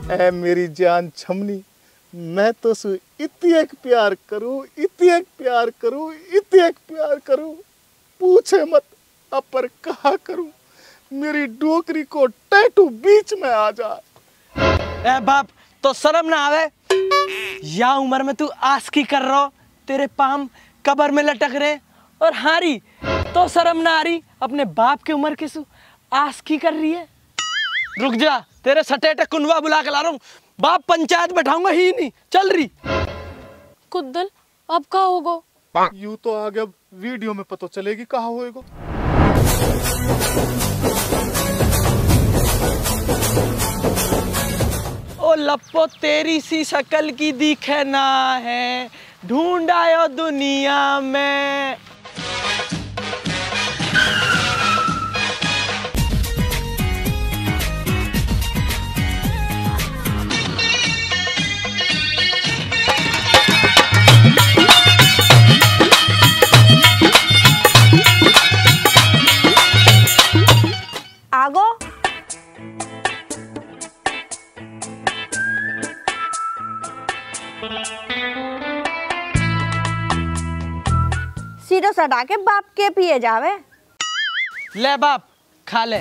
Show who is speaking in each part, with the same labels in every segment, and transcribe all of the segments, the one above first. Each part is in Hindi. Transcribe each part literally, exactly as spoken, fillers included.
Speaker 1: ऐ मेरी जान छमनी, मैं तो सु इतने प्यार करूं, इतने प्यार करूं, इतने प्यार करूं, पूछे मत अब पर कहा करूं, मेरी डोकरी को टैटू बीच में आ जाए।
Speaker 2: ए बाप तो शर्म ना आवे? या उम्र में तू आस्की कर रहा, तेरे पाम कबर में लटक रहे और हारी तो शर्म ना आ रही? अपने बाप की उम्र की सु आस्की कर रही है। रुक जा, तेरे सटेटे कुनवा बुला के ला रहा हूँ। बाप पंचायत बैठाऊंगा ही नहीं, चल रही।
Speaker 3: कुद्दल अब का होगा?
Speaker 1: यूं तो आगे अब वीडियो में पता चलेगी कहाँ होएगा।
Speaker 2: ओ लप्पो तेरी सी शक्ल की दिखे ना है, ढूंढ आयो दुनिया में।
Speaker 4: आगो सीधो सटा के बाप के पिए जावे।
Speaker 2: ले बाप खा ले।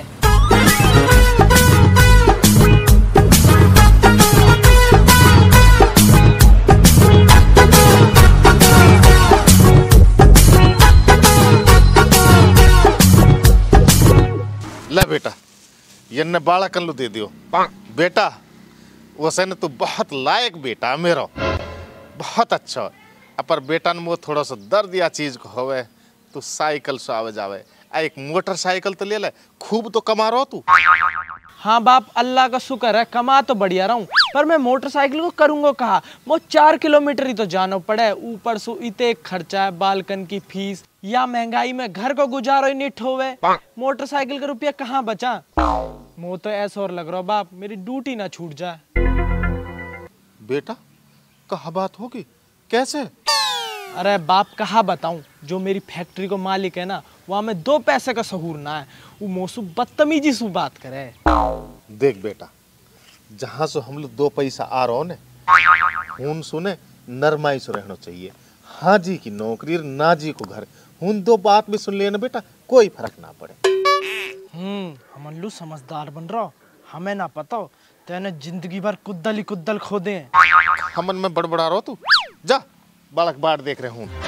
Speaker 1: ले बेटा, ये बाला कल्लू दे दियो बेटा। वैसे न तू बहुत लायक बेटा मेरा, बहुत अच्छा। पर बेटा ने वो थोड़ा सा दर्द या चीज को होवे, तू साइकिल से आवे जावे, एक मोटरसाइकिल तो ले ले, खूब तो कमा रहा तू।
Speaker 2: हाँ बाप, अल्लाह का शुक्र है, कमा तो बढ़िया रहा हूँ, पर मैं मोटरसाइकिल को करूँगा कहाँ? वो चार किलोमीटर ही तो जाना पड़े, ऊपर से इतने खर्चा है, बालकन की फीस, या महंगाई में घर को गुजारो ही नहीं ठोवे, मोटरसाइकिल का रुपया कहाँ बचा? मुँह तो ऐसा और लग रहा बाप, मेरी ड्यूटी ना छूट जाए।
Speaker 1: बेटा कहाँ बात होगी, कैसे?
Speaker 2: अरे बाप कहाँ बताऊं, जो मेरी फैक्ट्री को मालिक है ना, वहाँ में दो पैसे का सहूर ना है, वो मोसू बदतमीजी से बात करे।
Speaker 1: देख बेटा, जहाँ से हम लोग दो पैसा आ रहा ने, उन सुने नरमाई से रहना चाहिए। हाँ जी की नौकरी, ना जी को घर, उन दो बात भी सुन लेना बेटा, कोई फर्क ना पड़े।
Speaker 2: हम्म हम अल्लू समझदार बन रहा, हमें ना पता तेने जिंदगी भर कुद्दल ही कुद्दल खोदे हैं।
Speaker 1: हमन में बड़बड़ा रहो तू, जा बालक बाट देख रहे हूँ।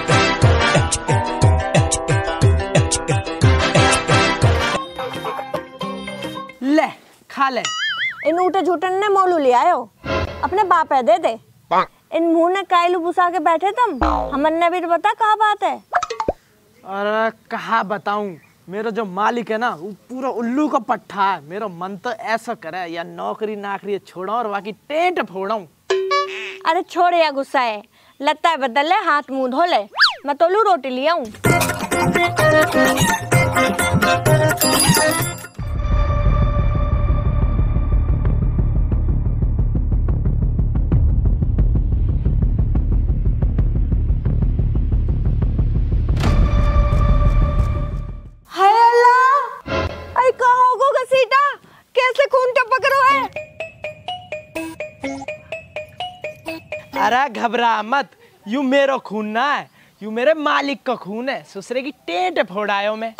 Speaker 2: ले खा ले।
Speaker 4: इन ऊटे झूठन ने मोलू ले आयो, अपने बाप है दे दे। इन मुंह ने कायलू बुसा के बैठे तुम, हमन ने भी तो बता कहाँ बात है।
Speaker 2: अरे कहा बताऊं, मेरा जो मालिक है ना, वो पूरा उल्लू का पट्टा है। मेरा मन तो ऐसा करे या नौकरी नाकरी छोड़ा और बाकी टेंट फोड़ा।
Speaker 4: अरे छोड़ या गुस्सा है, लगता है बदल ले, हाथ मुंह धो ले, मैं तोलू रोटी लिया हूँ। कैसे खून टपक रहा है?
Speaker 2: अरे घबरा मत, यू मेरा खून ना है, यू मेरे मालिक का खून है। ससुरे की टेंट फोड़ायो मैं।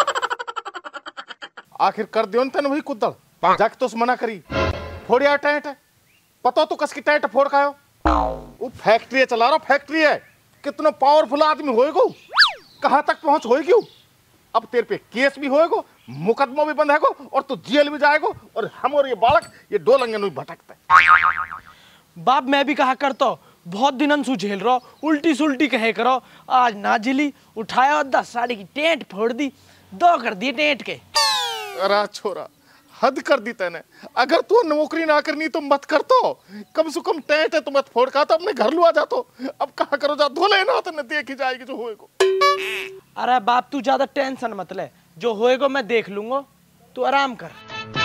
Speaker 1: आखिर कर दियो तन वही कुद्दड़, जाके तो मना करी, फोड़िया टेंट। पता तो कसकी टेंट फोड़ खायो, वो फैक्ट्री चला रहा, फैक्ट्री है, कितना पावरफुल आदमी होएगो, कहाँ तक पहुंच होएगी। अब तेरे पे केस भी होएगो, मुकदमा भी बंद हैगो, और तू जेल भी जाएगो, और हम और ये बालक ये दो लंगन में भटकते।
Speaker 2: बाप मैं भी कहा करता, बहुत दिनन सु झेल रहा, उल्टी सुल्टी कहे करो, आज ना झिली, उठाया दस साड़ी की टेंट फोड़ दी, दो कर दिए टेंट के।
Speaker 1: अरे छोरा, हद कर दी तैने। अगर तू नौकरी ना करनी तो मत कर, तो कम से कम टेंट है तो मत फोड़ का, तो अपने घर लुआ जा। तो अब कहा करो, जा धो लेना, तो न देखी जाएगी जो होएगो।
Speaker 2: अरे बाप तू ज्यादा टेंशन मत ले, जो होएगा मैं देख लूंगा, तू आराम कर।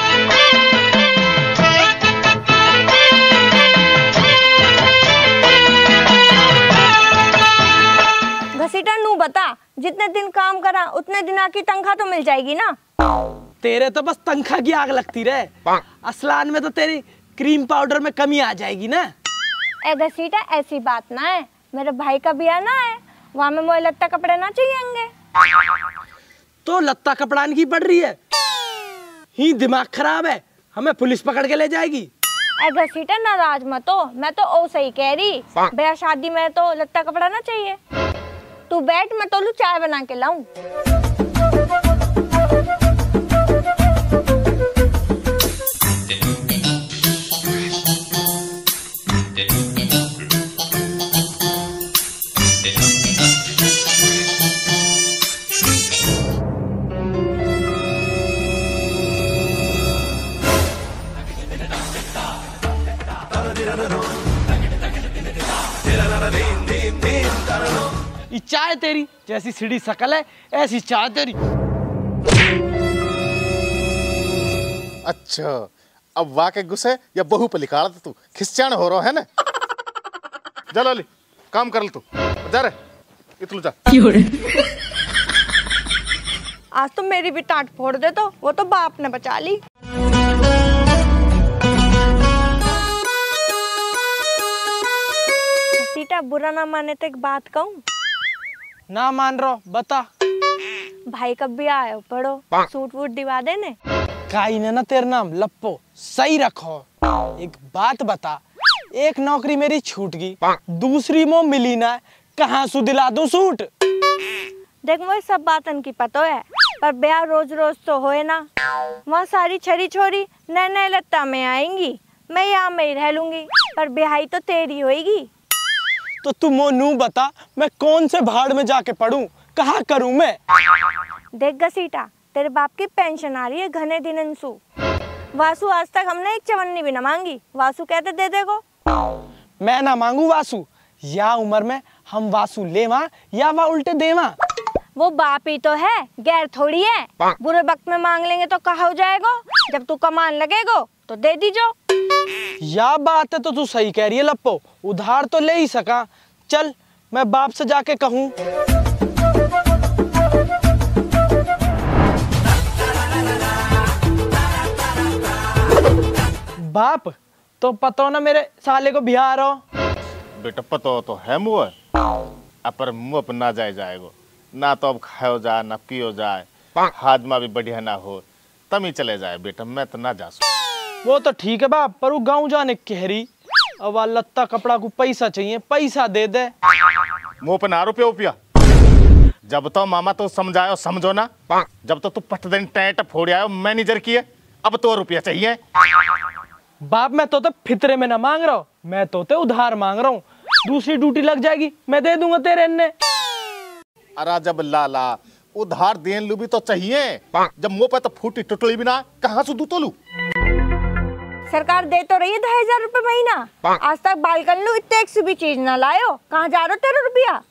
Speaker 4: घसीटा नू बता, जितने दिन काम करा उतने दिन की तनख्वाह तो मिल जाएगी ना।
Speaker 2: तेरे तो बस तनख्वाह की आग लगती रहे, असलान में तो तेरी क्रीम पाउडर में कमी आ जाएगी ना।
Speaker 4: ए घसीटा ऐसी बात ना है, मेरे भाई का ब्याह ना है, वहाँ में मोए लत्ता कपड़े ना चाहिएंगे।
Speaker 2: तो लत्ता कपड़ान की पड़ रही है, ही दिमाग खराब है, हमें पुलिस पकड़ के ले जाएगी।
Speaker 4: ए घसीटा नाराज मत हो, मैं तो ओ सही कह रही, ब्याह शादी में तो लत्ता कपड़ा ना चाहिए। तू बैठ, मैं तो लू चाय बना के लाऊं।
Speaker 2: ये चाय तेरी जैसी सीढ़ी शकल है, ऐसी चाय तेरी।
Speaker 1: अच्छा, अब वाकई गुस्से या बहू पे लिखा था तू, खिस्चान हो रहा है ना। जा लाली, काम कर ले तू, जा रे, इतलू जा।
Speaker 4: आज तो मेरी भी टाट फोड़ दे, तो वो तो बाप ने बचा ली। सीटा बुरा ना माने तो एक बात कहूँ।
Speaker 2: ना मान रहो, बता।
Speaker 4: भाई कब भी आए पढ़ो, सूट वूट दिवा देने।
Speaker 2: काई ने ना तेरा नाम लप्पो सही रखो। एक बात बता, एक नौकरी मेरी छूट गई, दूसरी मो मिली ना, कहाँ सु दिला दूं सूट।
Speaker 4: देख मुझे सब बातन की पतो है, पर ब्याह रोज रोज तो होए ना। वहाँ सारी छरी छोरी नए नए लत्ता में आएंगी, मैं यहाँ में ही रह लूंगी, पर ब्याही तो तेरी होएगी।
Speaker 2: तो तू मोनू बता, मैं कौन से भाड़ में जाके पढ़ूं, कहाँ करूं मैं।
Speaker 4: देख घसीटा, तेरे बाप की पेंशन आ रही है घने दिनंसु। वासु आज तक हमने एक चवन्नी भी न मांगी, वासु कहते दे देगो।
Speaker 2: मैं ना मांगू वासु, या उम्र में हम वासु लेवा या वा उल्टे देवा।
Speaker 4: वो बाप ही तो है, गैर थोड़ी है। बुरे वक्त में मांग लेंगे तो कहा हो जाएगा, जब तू कमान लगेगो तो दे दीजो।
Speaker 2: या बात है तो तू सही कह रही है लप्पो, उधार तो ले ही सका। चल मैं बाप से जाके कहूँ। बाप तो पता ना मेरे साले को बिहार हो।
Speaker 1: बेटा पतो तो है मुँह, अपर मुँह पर ना जाए जाएगो ना, तो अब खाओ जाए ना पियो जाए, हाजमा भी बढ़िया ना हो, तम ही चले जाए बेटा, मैं तो ना जा सकूं।
Speaker 2: वो तो ठीक है बाप, पर वो गाँव जाने कह रही, अब लत्ता कपड़ा को पैसा चाहिए, पैसा दे दे।
Speaker 1: मुँह पर ना रुपया उपिया, जब तो मामा तो समझायो समझो ना, जब तो तू पटदन टैट फोड़ आयो मैनेजर की है, अब तो रुपया चाहिए।
Speaker 2: बाप मैं तो तो फितरे में ना मांग रहा हूँ, मैं तो ते उधार मांग रहा हूँ, दूसरी ड्यूटी लग जाएगी मैं दे दूंगा तेरे ने।
Speaker 1: अरे जब लाला उधार देन लू भी तो चाहिए, जब मुँह पे तो फूटी टुटली भी ना, कहाँ से दू तो लू।
Speaker 4: सरकार दे तो रही है ढाई हजार रुपए महीना, आज तक बालकन लू इतने एक भी चीज ना लायो, कहाँ जा रहे हो तेरे रुपया।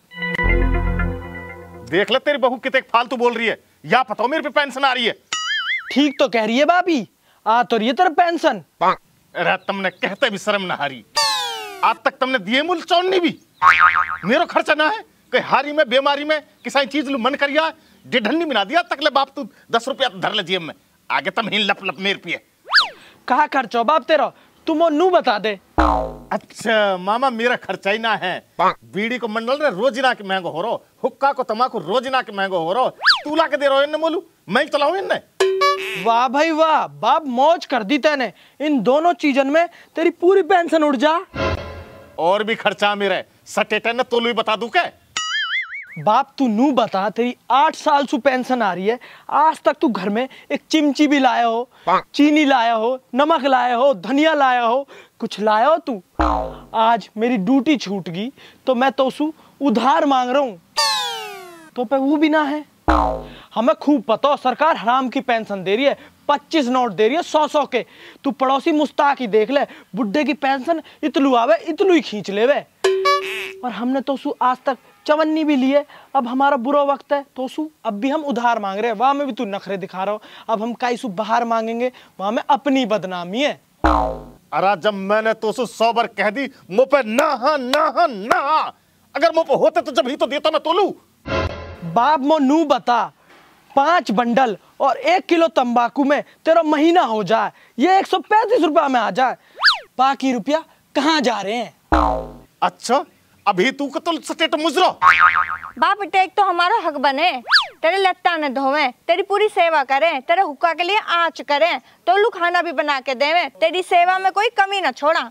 Speaker 1: देख ले तेरी बहू कितने फालतू बोल रही है, या पता मेरे पे पेंशन आ रही है।
Speaker 2: ठीक तो कह रही है बाबी, आ तो रही है तेरा पेंशन।
Speaker 1: अरे तुमने कहते भी शर्म ना हारी, आज तक तुमने दिए मूल चौनी भी, मेरो खर्चा ना है, कहीं हारी में बीमारी में किसी चीज लू मन करिया, डिढन्नी बिना दिया तक ले बाप तू दस रुपया धर ले जेब में, आगे तुम ही लप लप मेरे पिए।
Speaker 2: कहाँ खर्चो बाप तेरा, तुम नू बता दे।
Speaker 1: अच्छा मामा मेरा खर्चा ही ना है, बीड़ी को मंडल ने रोज ना के महंगो हो रो, हुक्का को तमाकू रोज ना के महंगो हो रो, तू ला के दे रहो इन्ने बोलू, मैं चलाऊं इन्ने।
Speaker 2: वाह भाई वाह, बाप मौज कर दी तैने, इन दोनों चीजन में तेरी पूरी पेंशन उड़ जा।
Speaker 1: और भी खर्चा मेरे सटेटन ने तो लू बता दूं क्या।
Speaker 2: बाप तू नू बता, तेरी आठ साल से पेंशन आ रही है, आज तक तू घर में एक चिमची भी लाया हो, चीनी लाया हो, नमक लाया हो, धनिया लाया हो, कुछ लाया हो तू। आज मेरी ड्यूटी छूट गई तो मैं तो उसू उधार मांग रहा हूँ, तो पे वो भी ना है। हमें खूब पता, सरकार हराम की पेंशन दे रही है, पच्चीस नोट दे रही है सौ सौ के। तू पड़ोसी मुस्ताक ही देख ले, बुड्ढे की पेंशन इतलू आवे इतलू ही खींच लेवे, और हमने तो सु आज तक चवन्नी भी लिए। अब हमारा बुरा वक्त है तो सु अब भी हम उधार मांग रहे हैं, वहां में भी तू नखरे दिखा रहा हो। अब हम काई सु बाहर मांगेंगे, वहां में अपनी बदनामी है।
Speaker 1: अरे जब मैंने तो सु सौ बार कह दी मुँह पे ना हा ना हा ना हा, अगर मुँह पे होते तो जब ही तो देता मैं तोलू।
Speaker 2: बाप मो नू बता, पांच बंडल और एक किलो तंबाकू में तेरा महीना हो जाए, ये एक सौ पैंतीस रुपया में आ जाए, बाकी रुपया कहाँ जा रहे हैं?
Speaker 1: अच्छा अभी तू कतल सटेट मुजरो।
Speaker 4: बाप टेक तो हमारा हक बने, तेरे लत्ता न धोवे, तेरी पूरी सेवा करें, तेरे हुक्का के लिए आँच करें, तोलू खाना भी बना के देवे, तेरी सेवा में कोई कमी न छोड़ा।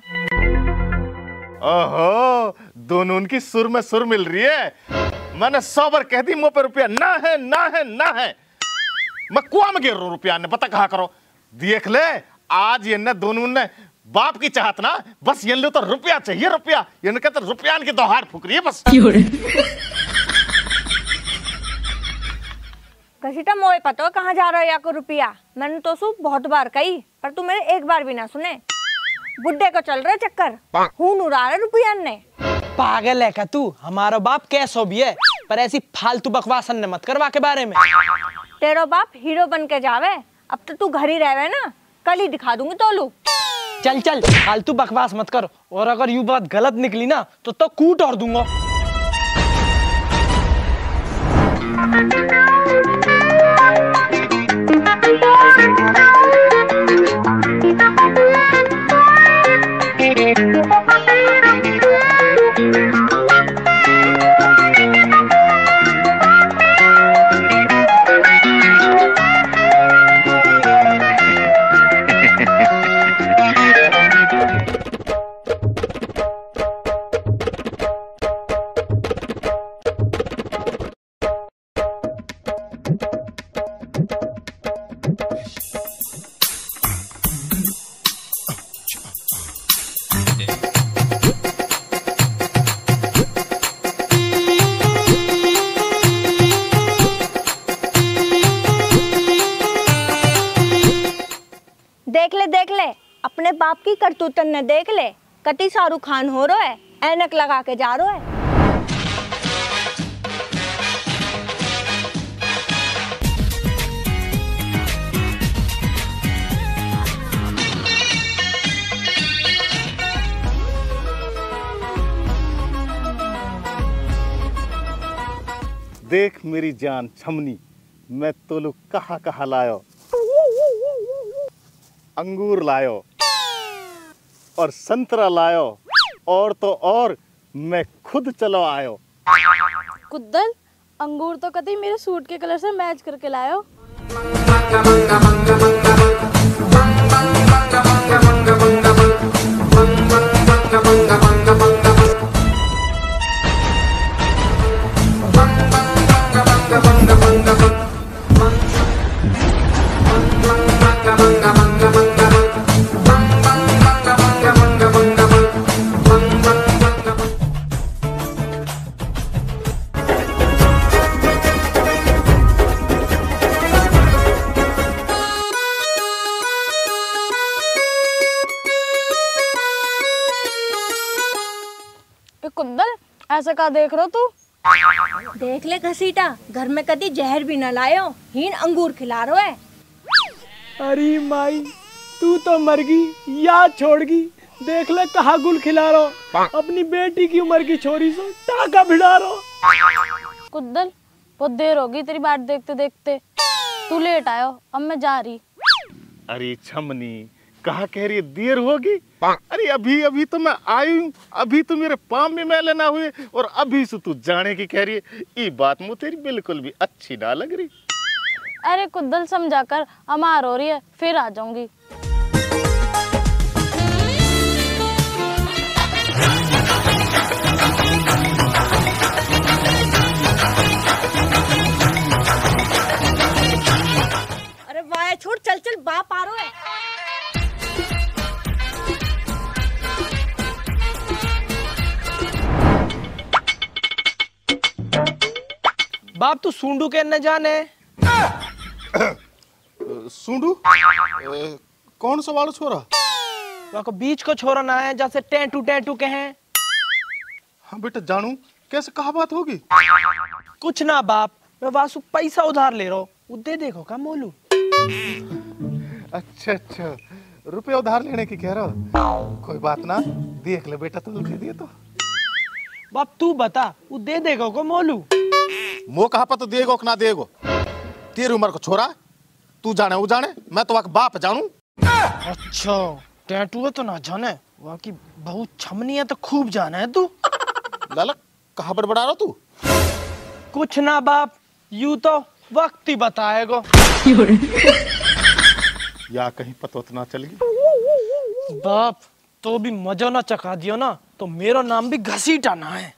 Speaker 1: ओहो, दोनों उनकी सुर में सुर मिल रही है। मैंने सौ बार कह दी मुंह पे रुपया ना है ना है ना है। मैं कुआं में गिर रहा हूं रुपया ने, पता कहा करो। देख ले आज ये ने दोनों ने बाप की चाहत ना, बस ये लो तो रुपया चाहिए रुपया, ये ने कहते रुपया की दोहार फूक रही है बस।
Speaker 4: घसीटा मोए पतो कहाँ जा रहा है या को रुपया, मैंने तो सु बहुत बार कही पर तू मेरे एक बार भी ना सुने। बुड्ढे को चल रहे चक्कर, खून उड़ा रहे रुपया ने।
Speaker 2: पागल है क्या तू? हमारा बाप कैसो भी है, पर ऐसी फालतू बकवास न मत करवा के बारे में।
Speaker 4: तेरो बाप हीरो बन के जावे, अब तो तू घर ही रहवे ना, कल ही दिखा दूंगी तोलू।
Speaker 2: चल चल फालतू बकवास मत कर, और अगर यू बात गलत निकली ना तो तो कूट और दूंगा।
Speaker 4: देख ले देख ले, अपने बाप की करतूतन ने देख ले, कति शाहरुख खान हो रहा है, ऐनक लगा के जा रहा है।
Speaker 1: देख मेरी जान छमनी, मैं तोलू कहाँ कहाँ लायो, अंगूर लायो और संतरा लायो, और तो और मैं खुद चलो आयो।
Speaker 3: कुद्दल, अंगूर तो कभी मेरे सूट के कलर से मैच करके लायो। कुद्दल, ऐसा का देख रहा तू?
Speaker 4: देख ले घसीटा, घर में कभी जहर भी न लायो, हीन अंगूर खिला रहा है।
Speaker 2: अरे माई, तू तो मर गई या छोड़ गई। देख ले कहा गुल खिला रहा, अपनी बेटी की उम्र की छोरी से टाका भिड़ा रहा।
Speaker 3: कुद्दल, बहुत देर होगी तेरी बात देखते देखते, तू लेट आयो, अब मैं जा रही।
Speaker 1: अरे छमनी, कहा कह रही है देर होगी? अरे अभी अभी तो मैं आई हूँ, अभी तो मेरे पाँव में मैले ना हुए और अभी से तू जाने की कह रही है। ये बात मुझे तेरी बिल्कुल भी अच्छी ना लग रही।
Speaker 3: अरे कुद्दल समझा कर, अमार हो रही है, फिर आ जाऊंगी।
Speaker 4: अरे वाह छोड़, चल चल, बाप आ रहा है।
Speaker 2: बाप तू सूंडू के न जाने?
Speaker 1: सूंडू? कौन सा वाला छोरा?
Speaker 2: वहाँ को बीच को छोरा ना है, जैसे टैटू टैटू के हैं।
Speaker 1: हाँ बेटा जानू, कैसे कहा बात होगी?
Speaker 2: कुछ ना बाप, मैं वासु पैसा उधार ले रहा हूँ, दे देखो का मोलू।
Speaker 1: अच्छा अच्छा, रुपये उधार लेने की कह रहा हो? कोई बात ना, देख ले बेटा, तू दे दिए तो।
Speaker 2: बाप तू बता, वो दे देगो को मोलू?
Speaker 1: मो कहा पर तो देगो कि ना देगो? तेरी उम्र को छोरा, तू जाने वो जाने, मैं तो वक्त बाप जानू।
Speaker 2: अच्छा टैटू है तो ना जाने, वहाँ की बहुत छमनी है तो खूब जाना है तू।
Speaker 1: लाला कहाँ बड़बड़ा रहा तू?
Speaker 2: कुछ ना बाप, यूं तो वक्त ही बताएगा।
Speaker 1: या कहीं पता तो ना चल गई।
Speaker 2: बाप तो भी मजा ना चखा दियो ना तो मेरा नाम भी घसीटा ना है।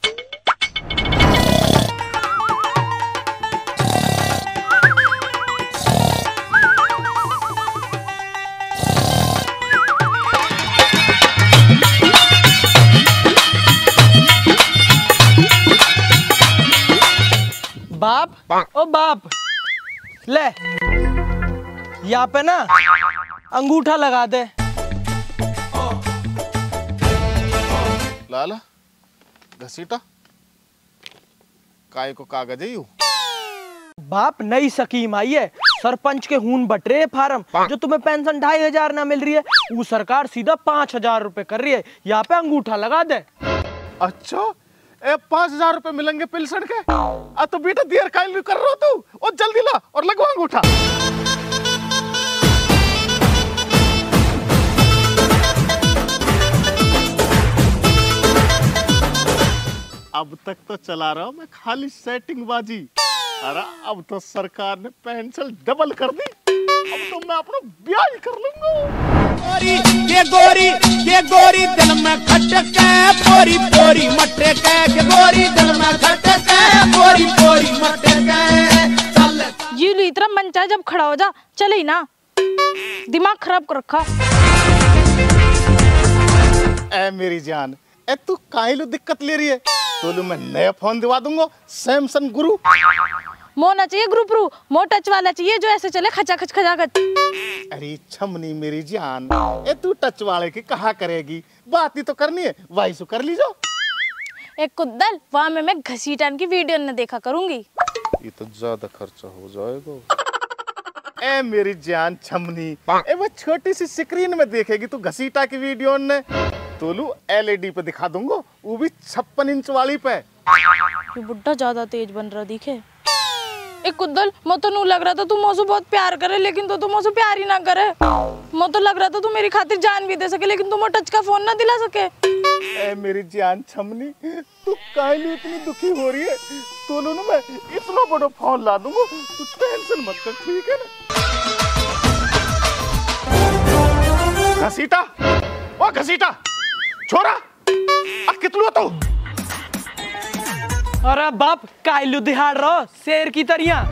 Speaker 2: बाप ओ बाप ले, यहाँ पे ना अंगूठा लगा दे।
Speaker 1: लाला घसीटा काय को कागज है यू?
Speaker 2: बाप नई स्कीम आई है, सरपंच के खून बट रहे फार्म। जो तुम्हें पेंशन ढाई हजार ना मिल रही है वो सरकार सीधा पाँच हजार रुपए कर रही है। यहाँ पे अंगूठा लगा दे।
Speaker 1: अच्छा ए पाँच हजार रुपए मिलेंगे पेंशन के? आ तो बेटा देर कायल कर रहा हो तू, और जल्दी ला और लगवा अंगूठा। अब तक तो चला रहा हूं मैं खाली सेटिंग बाजी। अरे अब तो सरकार ने पेंशन डबल कर दी, अब तो मैं अपना ब्याह ही कर लूंगा।
Speaker 5: गोरी ये गोरी ये गोरी दिल में खटके पोरी पोरी मटके के गोरी दिल में खटके पोरी पोरी मटके। चल
Speaker 3: जीलू इतना मन चाहे जब खड़ा हो जा, चले ही ना, दिमाग खराब कर रखा।
Speaker 1: ए मेरी जान, ए तू काहे लो दिक्कत ले रही है? तो लो मैं नया फोन दिवा दूंगा, सैमसंग गुरु।
Speaker 3: मोना चाहिए ग्रुप रू, मो टच वाला चाहिए जो ऐसे चले खचा खच खचा खच।
Speaker 1: अरे छमनी मेरी जान, ए तू टच वाले की कहा करेगी, बात ही तो करनी है, वही सो कर लीजो।
Speaker 3: एक कुद्दल वहाँ में मैं घसीटान की वीडियो न देखा करूंगी।
Speaker 1: ये तो ज्यादा खर्चा हो जाएगा। ए मेरी जान छमनी, ए वो छोटी सी स्क्रीन में देखेगी तू घसीटा की वीडियो ने, तो लू एलईडी पे दिखा दूंगा, वो भी छप्पन इंच वाली पे।
Speaker 3: ये बुड्ढा ज्यादा तेज बन रहा दिखे। एक कुद्दल मो तो नू लग रहा था तू मोसू बहुत प्यार करे, लेकिन तो तू मोसू प्यार ही ना करे। मो तो लग रहा था तू मेरी खातिर जान भी दे सके, लेकिन तू मो टच का फोन ना दिला सके।
Speaker 1: ए मेरी जान छमनी, तू काहे इतनी दुखी हो रही है? तो लो ना मैं इतना बड़ा फोन ला दूंगा, तू टेंशन मत कर, ठीक है ना? घसीटा ओ घसीटा छोरा, अब कितलू तो?
Speaker 2: अरे बाप कायलू दिहाड़ रहो शेर की तरह।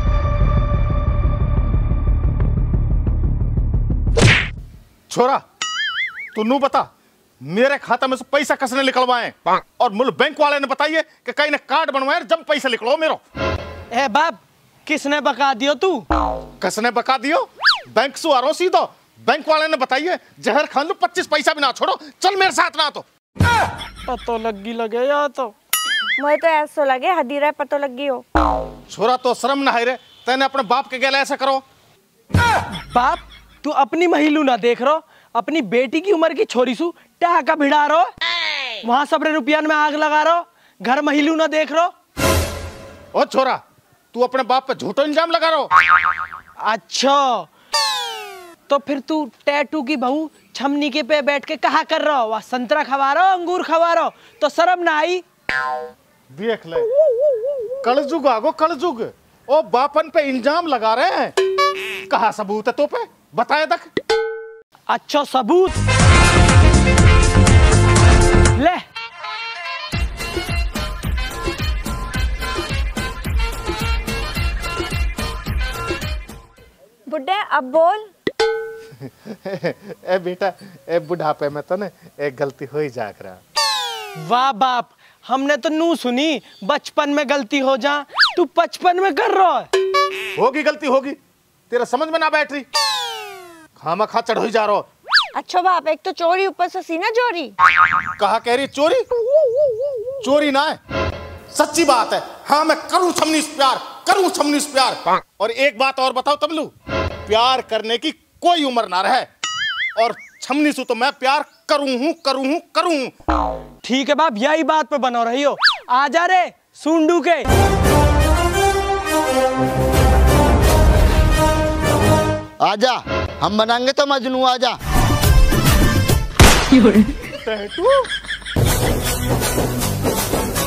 Speaker 1: छोरा तू नू बता, मेरे खाता में से पैसा कसने निकलवाए? और मुल बैंक वाले ने बताइए कि कहीं ने कार्ड बनवाए जब पैसा निकलो मेरो।
Speaker 2: ए बाप किसने बका दियो तू?
Speaker 1: कसने बका दियो? बैंक से आ रहा हूं सीधो, बैंक वाले ने बताइए जहर खान लो, पच्चीस पैसा भी ना छोड़ो, चल मेरे साथ ना। तो
Speaker 2: पतो लगी लगे या तो
Speaker 4: मुझे तो ऐसा लगे हदीरा पतो लगी हो।
Speaker 1: छोरा तो शर्म ना है रे, तेने अपने बाप के गले ऐसा करो।
Speaker 2: बाप तू अपनी महिलू ना देख रहो, अपनी बेटी की उम्र की छोरी सु टाका भिड़ा रहो, वहां सबरे रुपया में आग लगा रहो, घर महिलू ना देख रहो।
Speaker 1: ओ छोरा तू अपने बाप पे झूठो इल्जाम लगा रहो।
Speaker 2: अच्छा तो फिर तू टैटू की बहू छमनी के पे बैठ के कहा कर रहा हो? वह संतरा खवा रहा हो, अंगूर खवा रहा हो, तो शर्म ना आई?
Speaker 1: देख ले कलजुग आगो कलजुग, ओ बापन पे इल्जाम लगा रहे हैं, कहा सबूत है तो पे बताए तक?
Speaker 2: अच्छा सबूत ले।
Speaker 4: बुड्ढे अब बोल।
Speaker 1: ए बेटा ए बुढ़ापे में तो ना एक गलती हो ही जाग रहा।
Speaker 2: वाह बाप, हमने तो नू सुनी बचपन में गलती हो जा, तू बचपन में कर रहा है।
Speaker 1: होगी गलती होगी, तेरा समझ में ना बैठ रही, खामा खा चढ़ ही जा रहा।
Speaker 4: अच्छा बाप, एक तो चोरी ऊपर से सीना चोरी।
Speaker 1: कहा कह रही चोरी? चोरी ना है, सच्ची बात है। हाँ मैं करूं छमनी से प्यार, करूं छमनी से प्यार। और एक बात और बताओ तबलू, प्यार करने की कोई उम्र ना रहे, और छमनी से तो मैं प्यार करूं हूं करूं हूं करूं हूं।
Speaker 2: ठीक है बाप, यही बात पे बनो रही हो। आजा रे सुंडू के।
Speaker 6: आजा, हम बनाएंगे तो मजनू आजा।
Speaker 1: टैटू।